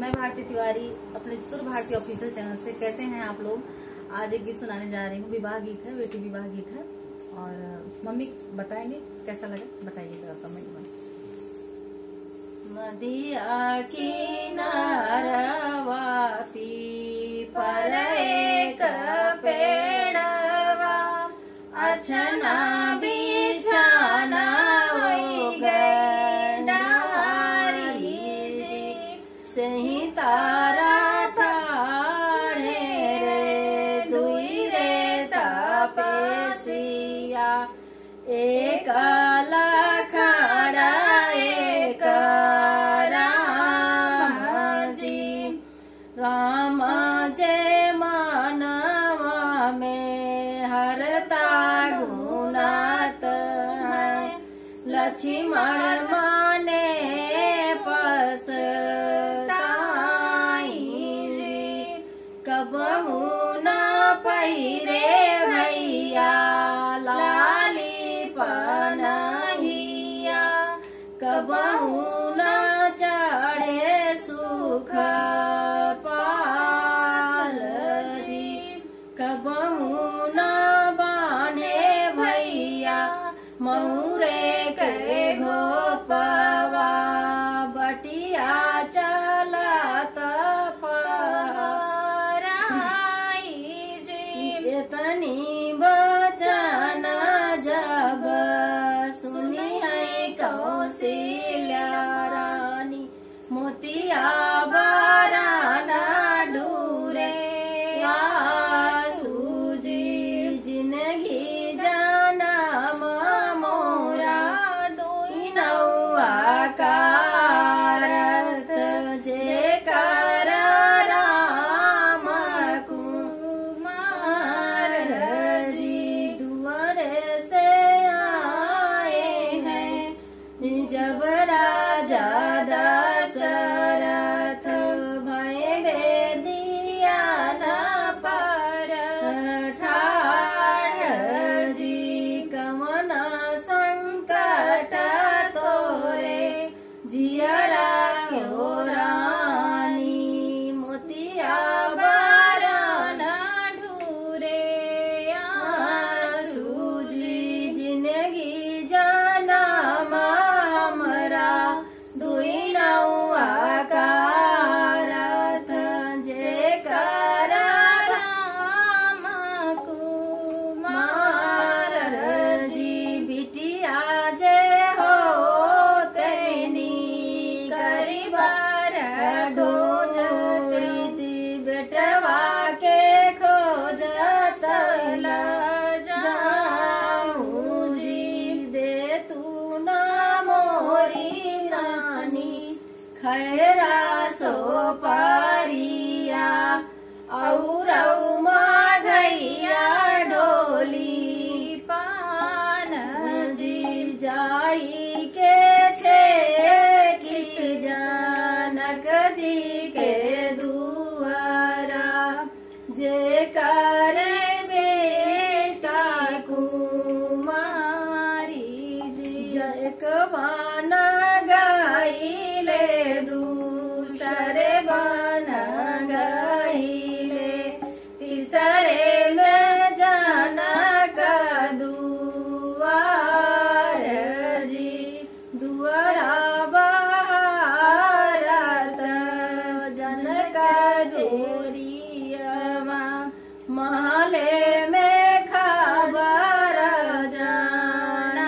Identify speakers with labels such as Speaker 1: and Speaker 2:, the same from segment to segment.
Speaker 1: मैं भारती तिवारी अपने सुर भारती ऑफिशियल चैनल से। कैसे हैं आप लोग? आज एक गीत सुनाने जा रही हूँ, विवाह गीत है, बेटी विवाह गीत है। और मम्मी बताएंगे कैसा लगा, बताइएगा कमेंट में।
Speaker 2: नदिया किनारवा पर एक पेड़वा अछना बिछाना होई गए डारी जी सही तारा ठाणे रे दुई रे तपसिया एक लखड़ा एक राम जे मानवा में हरता गुनात है लक्ष्मण माने पछताई जी कबहू न पहिरे भैया लाली पनहिया कबहू न चढ़े सुख कबहू न बाने भैया मऊरे के घोपवा बटिया चलत फराई जी इतनी बचन जब सुनी है कौशल्या रानी मोतिया बाराना डूरे कारत जे कर राम कुमार जी दुआरे से आए हैं जब राजा दशरथ भय बेदिया न पर ठाढ़ जी कवन संकट जियरा क्यों रानी मोतिया बाराना ढूरे सूजी जिंदगी जाना हमरा दुई नौआ कारथ जे कर राम कुमार जी बिटिया जे हो बेटवा के खोजत जाऊं जी दे तू ना मोरी रानी खैरा सो पारिया और माघैया डोली पान जी जाई के छे कित जानक जी के जे करे बेटा कुमारी जी जयक बाना गाइले दूसरे बाना गाइले तीसरे में जाना का दुआर जी दुआरा बारत जनक जोरी माले में खबर जाना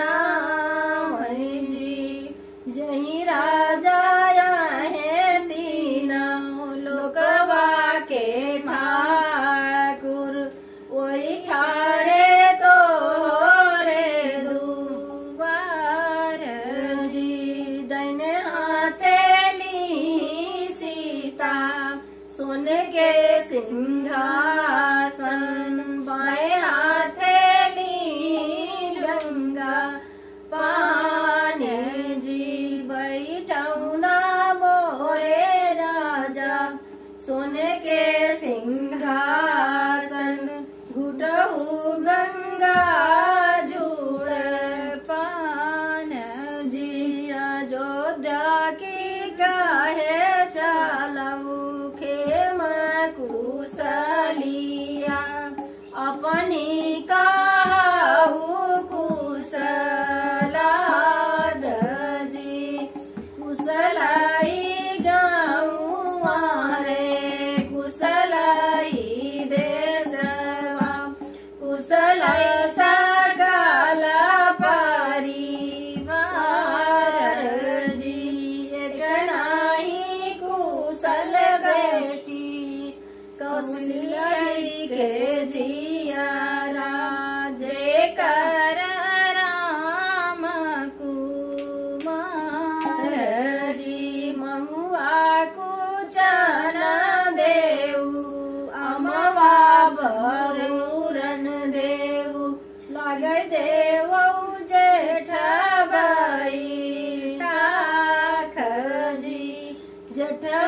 Speaker 2: जी जही राजा है तीनों लोकवा के ठाकुर वही ठाड़े तो रे दुबार जी दैन हाथे ली सीता सोन के सिंहासन बाएं हाथे ली गंगा पानी जी बैठौना मोरे राजा सोने के सिंहासन घुटहु गंगा जुड़ पान जी अयोध्या की गाहे चालऊ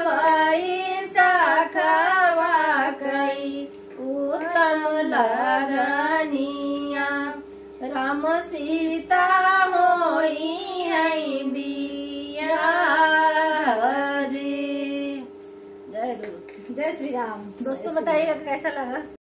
Speaker 2: वही सखवा कई उत्तम लगनिया राम सीता होई है बिया जी। जय गुरु।
Speaker 1: जय श्री राम। दोस्तों बताइएगा कैसा लगा।